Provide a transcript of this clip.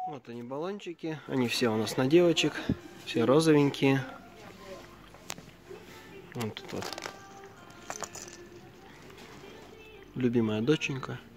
Вот они баллончики, они все у нас на девочек, все розовенькие. Вот тут вот любимая доченька.